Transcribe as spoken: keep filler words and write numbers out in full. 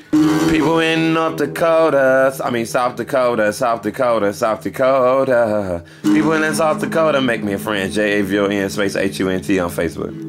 People in North Dakota, I mean South Dakota, South Dakota, South Dakota. People in South Dakota, make me a friend. J A V O N space H U N T on Facebook.